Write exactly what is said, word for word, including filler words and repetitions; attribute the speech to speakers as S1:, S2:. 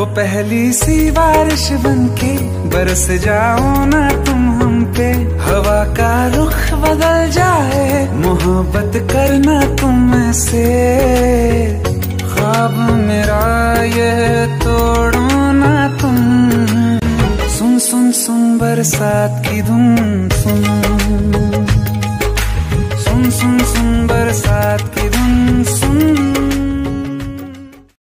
S1: वो पहली सी बारिश बनके बरस जाओ ना तुम हम पे, हवा का रुख बदल जाए, मोहब्बत करना तुम ऐसे, ख्वाब मेरा ये तोड़ो ना तुम। सुन सुन सुन बरसात की धुन